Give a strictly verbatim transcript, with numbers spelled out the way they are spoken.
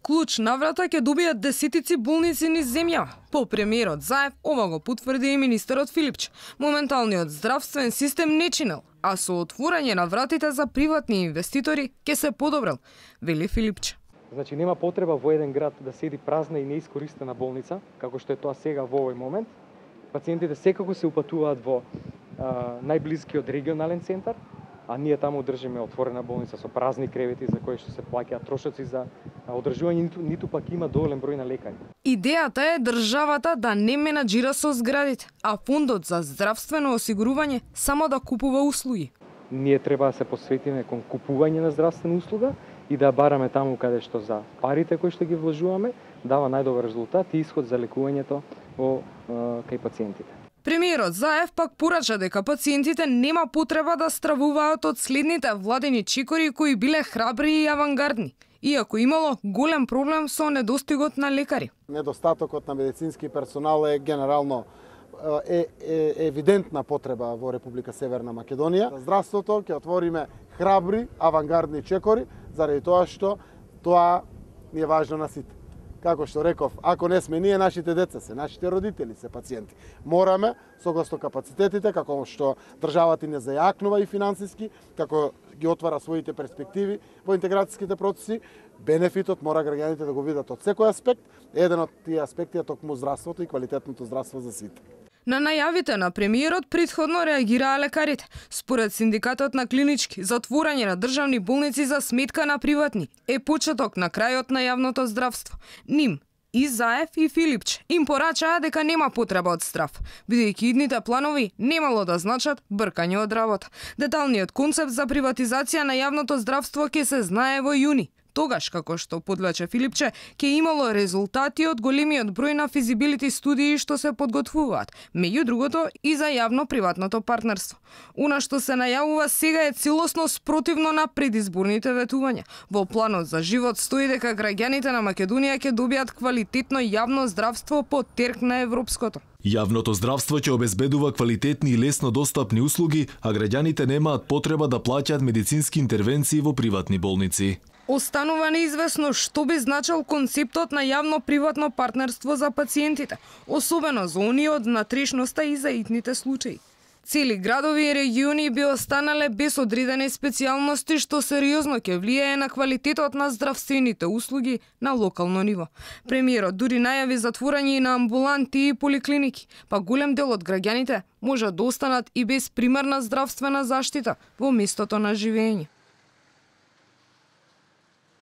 клуч на врата ќе добијат десетици болници низ земја. По премиерот Заев, ова го потврди и министерот Филипч. Моменталниот здравствен систем не чинел, а со отворање на вратите за приватни инвеститори ќе се подобрил, вели Филипч. Значи нема потреба во еден град да седи празна и неискористена болница, како што е тоа сега во овој момент. Пациентите секако се упатуваат во а, најблискиот регионален центар, а ние таму држиме отворена болница со празни кревети за кои што се плаќаат трошоци за одржување, ниту, ниту пак има доволен број на лекари. Идејата е државата да не менаџира со зградите, а фондот за здравствено осигурување само да купува услуги. Ние треба да се посветиме кон купување на здравствена услуга и да бараме таму каде што за парите кои што ги вложуваме дава најдобар резултат и исход за лекувањето во кај пациентите. Премиерот Заев пак порача дека пациентите нема потреба да стравуваат од следните владени чекори кои биле храбри и авангардни, иако имало голем проблем со недостигот на лекари. Недостатокот на медицински персонал е генерално е, е евидентна потреба во Република Северна Македонија. За здравството ќе отвориме храбри, авангардни чекори, заради тоа што тоа ни е важно на сите. Како што реков, ако не сме ние, нашите деца се, нашите родители се пациенти. Мораме, согласно капацитетите, како што државата не зајакнува и финансиски, како ги отвара своите перспективи во интеграцијските процеси, бенефитот мора граѓаните да го видат од секој аспект. Еден од тие аспекти е токму здравството и квалитетното здравство за сите. На најавите на премиерот предходно реагираа лекарите. Според синдикатот на клинички, затворање на државни болници за сметка на приватни е почеток на крајот на јавното здравство. Ним, и Заев и Филипч им порачаа дека нема потреба од страф, бидејќи идните планови немало да значат бркање од работа. Деталниот концепт за приватизација на јавното здравство ќе се знае во јуни. Тогаш, како што подлача Филипче, ќе имало резултати од големиот број на физибилити студии што се подготвуваат, меѓу другото и за јавно-приватното партнерство. Она што се најавува сега е целосно спротивно на предизборните ветувања. Во планот за живот стои дека граѓаните на Македонија ќе добијат квалитетно јавно здравство по терк на европското. Јавното здравство ќе обезбедува квалитетни и лесно достапни услуги, а граѓаните немаат потреба да плаќаат медицински интервенции во приватни болници. Останува неизвестно што би значил концептот на јавно-приватно партнерство за пациентите, особено за оние од внатрешноста и за итните случаи. Цели градови и региони би останале без одредени специјалности што сериозно ќе влијае на квалитетот на здравствените услуги на локално ниво. Премиерот дури најави затворање и на амбуланти и поликлиники, па голем дел од граѓаните може да останат и без примарна здравствена заштита во местото на живење.